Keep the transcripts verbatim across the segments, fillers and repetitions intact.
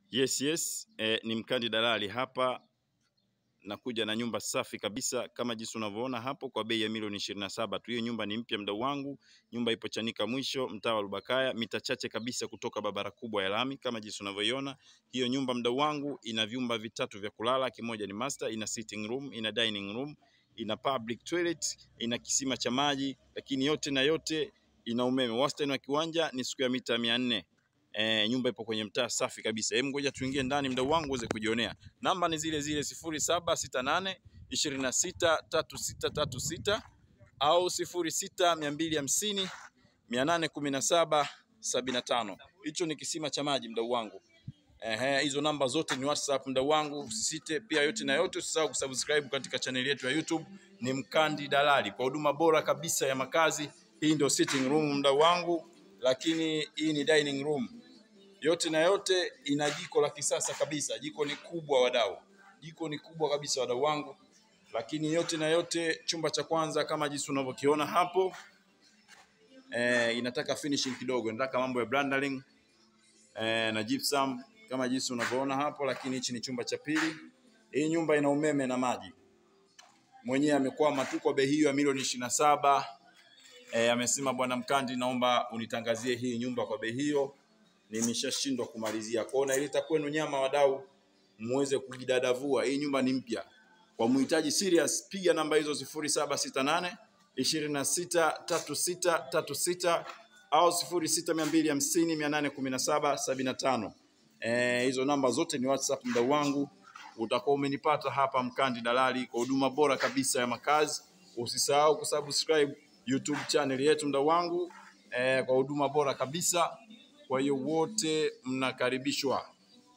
Yes, yes, eh, ni mkandi dalali hapa. Nakuja na nyumba safi kabisa kama jinsi unavyoona hapo kwa bei ya milioni ishirini na saba tu. Hiyo nyumba ni mpya mdau wangu. Nyumba ipo Chanika Mwisho, mtaa wa Lubakaya, mita chache kabisa kutoka barabara kubwa ya lami kama jinsi unavyoiona. Hiyo nyumba mdau wangu ina vyumba vitatu vya kulala, kimoja ni master, ina sitting room, ina dining room, ina public toilet, ina kisima cha maji, lakini yote na yote ina umeme. Wastani wa kiwanja ni square mita mia nne. Eh, nyumba ipo kwenye mtaa safi kabisa. Hebu ngoja tuingie ndani mdau wangu uweze kujionea. Namba ni zile zile sifuri saba sita nane ishirini na sita thelathini na sita thelathini na sita au sifuri sita mia mbili hamsini mia nane kumi na saba sabini na tano. Hicho ni kisima cha maji mdau wangu. Eh, hizo namba zote ni WhatsApp mdau wangu. Usisite pia yote na yote usisahau kusubscribe katika channel yetu ya YouTube. Ni Mkandi Dalali kwa huduma bora kabisa ya makazi. Hii ndio sitting room mdau wangu, lakini hii ni dining room. Yote na yote ina jiko la kisasa kabisa. Jiko ni kubwa wadau. Jiko ni kubwa kabisa wadau wangu. Lakini yote na yote chumba cha kwanza kama jinsi unavyokiona hapo. Eh, inataka finishing kidogo. Inataka mambo ya branding eh, na gypsum kama jinsi unavyoona hapo, lakini hichi ni chumba cha pili. Hii nyumba ina umeme na maji. Mwenyewe amekwama tu kwa bei hiyo ya milioni ishirini na saba. Eh, amesema bwana Mkandi, naomba unitangazie hii nyumba kwa bei hiyo. Nimeshashindwa kumalizia. Kwaona ili takwenu nyama wadau muweze kujidadavua. Hii nyumba ni mpya. Kwa muhitaji serious piga namba hizo sifuri saba sita nane ishirini na sita thelathini na sita thelathini na sita au sifuri sita mia mbili hamsini mia nane kumi na saba sabini na tano. Eh, hizo namba zote ni WhatsApp mdau wangu. Utakuwa umenipata hapa Mkandi Dalali kwa huduma bora kabisa ya makazi. Usisahau kusubscribe YouTube channel yetu mdau wangu eh, kwa huduma bora kabisa. Kwa hiyo wote mnakaribishwa.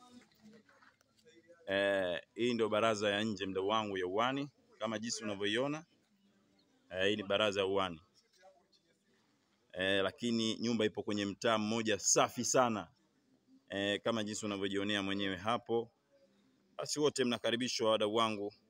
Eh, hii ndio baraza ya nje mdau wangu ya uani kama jinsi unavyoiona. Eh, hii ni baraza ya uani. Eh, lakini nyumba ipo kwenye mtaa mmoja safi sana. Eh, kama jinsi unavyojionea mwenyewe hapo. Basi wote mnakaribishwa wadau wangu.